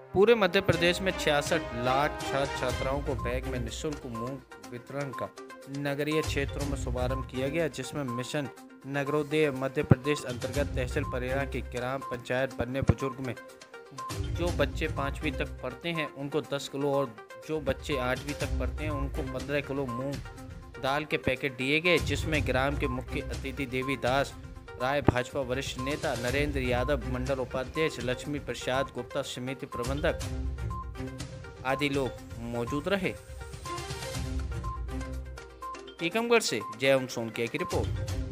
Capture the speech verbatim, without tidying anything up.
पूरे मध्य प्रदेश में छियासठ लाख छात्र छात्राओं को बैग में निःशुल्क मूंग वितरण का नगरीय क्षेत्रों में शुभारंभ किया गया, जिसमें मिशन नगरोदय मध्य प्रदेश अंतर्गत तहसील परेरा की ग्राम पंचायत बनने बुजुर्ग में जो बच्चे पाँचवीं तक पढ़ते हैं उनको दस किलो और जो बच्चे आठवीं तक पढ़ते हैं उनको पंद्रह किलो मूंग दाल के पैकेट दिए गए, जिसमें ग्राम के मुख्य अतिथि देवी दास राय, भाजपा वरिष्ठ नेता नरेंद्र यादव, मंडल उपाध्यक्ष लक्ष्मी प्रसाद गुप्ता, समिति प्रबंधक आदि लोग मौजूद रहे। टीकमगढ़ से जय सोनकिया की रिपोर्ट।